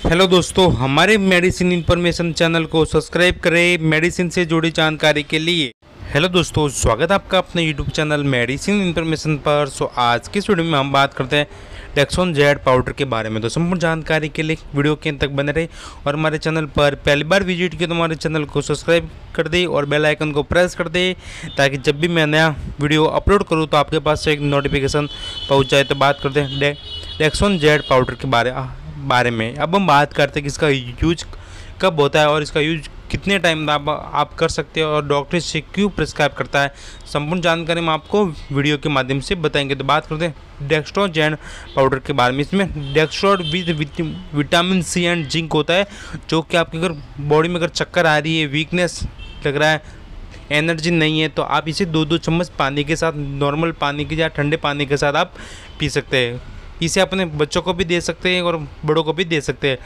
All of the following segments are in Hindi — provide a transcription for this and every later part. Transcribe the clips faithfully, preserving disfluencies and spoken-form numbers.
हेलो दोस्तों, हमारे मेडिसिन इन्फॉर्मेशन चैनल को सब्सक्राइब करें मेडिसिन से जुड़ी जानकारी के लिए। हेलो दोस्तों, स्वागत है आपका अपने यूट्यूब चैनल मेडिसिन इन्फॉर्मेशन पर। सो आज की इस वीडियो में हम बात करते हैं डेक्सोन जेड पाउडर के बारे में। तो संपूर्ण जानकारी के लिए वीडियो के अंत तक बने रहे और हमारे चैनल पर पहली बार विजिट किया तो हमारे चैनल को सब्सक्राइब कर दे और बेल आइकन को प्रेस कर दे, ताकि जब भी मैं नया वीडियो अपलोड करूँ तो आपके पास एक नोटिफिकेशन पहुँच जाए। तो बात करते हैं डे, डेक्सोन जेड पाउडर के बारे बारे में। अब हम बात करते हैं कि इसका यूज कब होता है और इसका यूज कितने टाइम आप आप कर सकते हो और डॉक्टर से क्यों प्रिस्क्राइब करता है। संपूर्ण जानकारी हम आपको वीडियो के माध्यम से बताएंगे। तो बात करते हैं डेक्स्ट्रोन जेड पाउडर के बारे में। इसमें dextrose with vitamin C and zinc होता है, जो कि आपके अगर बॉडी में अगर चक्कर आ रही है, वीकनेस लग रहा है, एनर्जी नहीं है, तो आप इसे दो दो चम्मच पानी के साथ, नॉर्मल पानी के या ठंडे पानी के साथ आप पी सकते हैं। इसे अपने बच्चों को भी दे सकते हैं और बड़ों को भी दे सकते हैं,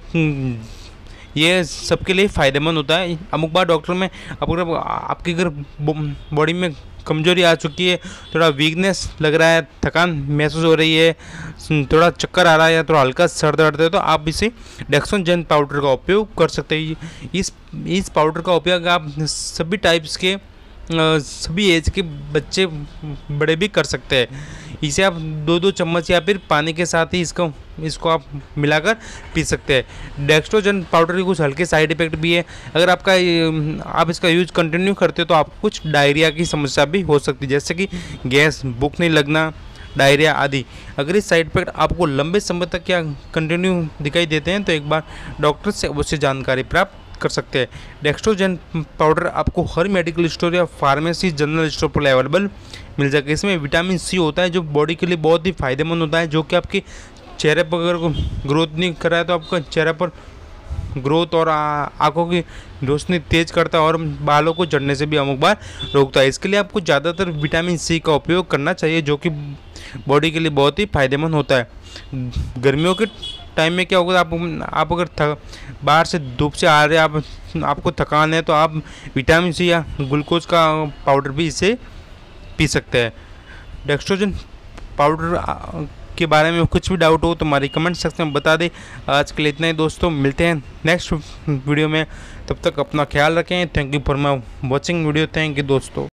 क्योंकि ये सबके लिए फ़ायदेमंद होता है। अमुक बार डॉक्टर में अगर आपके अगर बॉडी में कमजोरी आ चुकी है, थोड़ा वीकनेस लग रहा है, थकान महसूस हो रही है, थोड़ा चक्कर आ रहा है या थोड़ा हल्का सर दर्द है, तो आप इसे डेक्सोन जेड पाउडर का उपयोग कर सकते हैं। इस इस पाउडर का उपयोग आप सभी टाइप्स के सभी एज के बच्चे बड़े भी कर सकते हैं। इसे आप दो दो चम्मच या फिर पानी के साथ ही इसको इसको आप मिलाकर पी सकते हैं। डेक्स्ट्रोजन पाउडर के कुछ हल्के साइड इफेक्ट भी है। अगर आपका आप इसका यूज कंटिन्यू करते हो तो आपको कुछ डायरिया की समस्या भी हो सकती है, जैसे कि गैस, भूख नहीं लगना, डायरिया आदि। अगर इस साइड इफेक्ट आपको लंबे समय तक या कंटिन्यू दिखाई देते हैं तो एक बार डॉक्टर से अवश्य जानकारी प्राप्त कर सकते हैं। डेक्स्ट्रोजन पाउडर आपको हर मेडिकल स्टोर या फार्मेसी, जनरल स्टोर पर अवेलेबल मिल जाएगा। इसमें विटामिन सी होता है, जो बॉडी के लिए बहुत ही फायदेमंद होता है, जो कि आपके चेहरे पर अगर ग्रोथ नहीं कर रहा है तो आपका चेहरे पर ग्रोथ और आंखों की रोशनी तेज करता है और बालों को झड़ने से भी अमुक बार रोकता है। इसके लिए आपको ज़्यादातर विटामिन सी का उपयोग करना चाहिए, जो कि बॉडी के लिए बहुत ही फायदेमंद होता है। गर्मियों के टाइम में क्या होगा, आप आप अगर थक बाहर से धूप से आ रहे हैं, आप आपको थकान है, तो आप विटामिन सी या ग्लूकोज का पाउडर भी इसे पी सकते हैं। डेक्स्ट्रोजन पाउडर के बारे में कुछ भी डाउट हो तो हमारी कमेंट सेक्शन में बता दें। आज के लिए इतना ही दोस्तों, मिलते हैं नेक्स्ट वीडियो में। तब तक अपना ख्याल रखें। Thank you for my watching video. Thank you दोस्तों।